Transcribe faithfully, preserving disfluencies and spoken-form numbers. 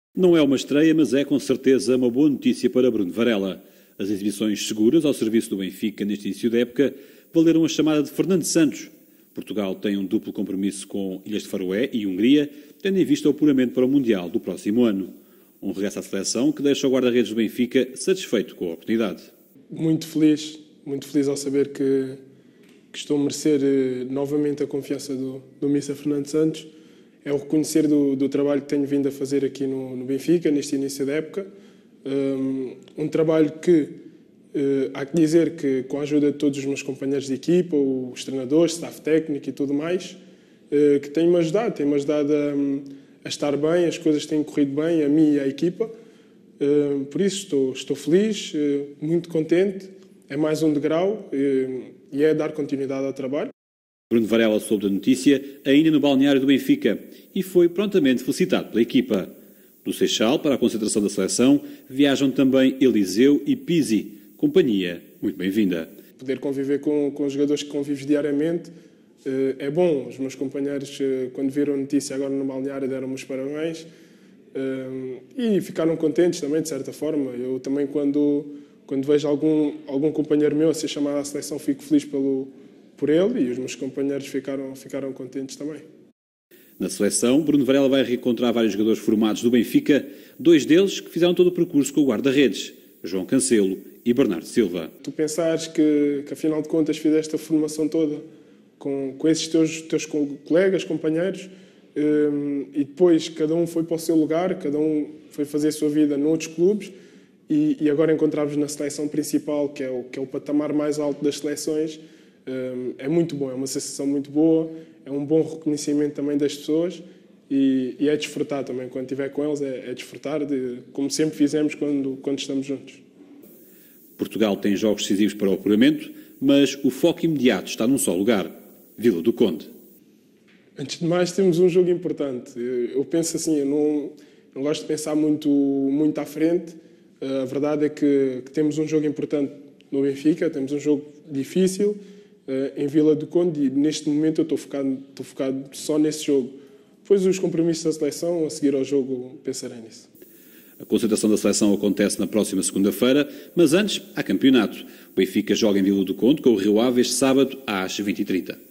Não é uma estreia, mas é com certeza uma boa notícia para Bruno Varela. As exibições seguras ao serviço do Benfica neste início da época valeram a chamada de Fernando Santos. Portugal tem um duplo compromisso com Ilhas de Faroé e Hungria, tendo em vista o apuramento para o Mundial do próximo ano. Um regresso à seleção que deixa o guarda-redes do Benfica satisfeito com a oportunidade. Muito feliz, muito feliz ao saber que, que estou a merecer eh, novamente a confiança do, do mister Fernando Santos. É o reconhecer do, do trabalho que tenho vindo a fazer aqui no, no Benfica, neste início da época. Um, um trabalho que, uh, há que dizer que, com a ajuda de todos os meus companheiros de equipa, os treinadores, staff técnico e tudo mais, uh, que tem-me ajudado, tem-me ajudado a, a estar bem, as coisas têm corrido bem, a mim e à equipa. Uh, por isso estou, estou feliz, uh, muito contente. É mais um degrau uh, e é dar continuidade ao trabalho. Bruno Varela soube da notícia ainda no balneário do Benfica e foi prontamente felicitado pela equipa. Do Seixal para a concentração da seleção viajam também Eliseu e Pizzi, companhia muito bem-vinda. Poder conviver com, com os jogadores que convives diariamente uh, é bom. Os meus companheiros, uh, quando viram a notícia agora no balneário, deram-me os parabéns uh, e ficaram contentes também, de certa forma. Eu também, quando, quando vejo algum, algum companheiro meu a ser chamado à seleção, fico feliz pelo por ele e os meus companheiros ficaram, ficaram contentes também. Na seleção, Bruno Varela vai reencontrar vários jogadores formados do Benfica, dois deles que fizeram todo o percurso com o guarda-redes, João Cancelo e Bernardo Silva. Tu pensares que, que afinal de contas, fizeste a formação toda com, com esses teus, teus colegas, companheiros, um, e depois cada um foi para o seu lugar, cada um foi fazer a sua vida noutros clubes, e, e agora encontrávamos na seleção principal, que é, o, que é o patamar mais alto das seleções. É muito bom, é uma sensação muito boa, é um bom reconhecimento também das pessoas e, e é desfrutar também, quando estiver com eles, é, é desfrutar, de, como sempre fizemos quando, quando estamos juntos. Portugal tem jogos decisivos para o apuramento, mas o foco imediato está num só lugar, Vila do Conde. Antes de mais, temos um jogo importante. Eu, eu penso assim, eu não, não gosto de pensar muito, muito à frente. A verdade é que, que temos um jogo importante no Benfica, temos um jogo difícil, em Vila do Conde, e neste momento eu estou focado, estou focado só nesse jogo. Depois os compromissos da seleção, a seguir ao jogo, pensarei nisso. A concentração da seleção acontece na próxima segunda-feira, mas antes há campeonato. O Benfica joga em Vila do Conde com o Rio Ave este sábado às vinte e trinta.